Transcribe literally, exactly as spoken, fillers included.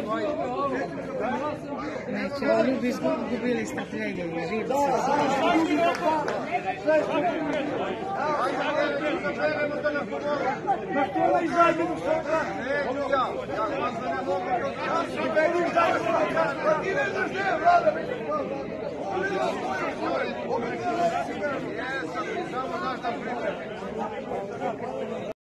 Znači, oni bi izgubili strpljenje i živce. Ja,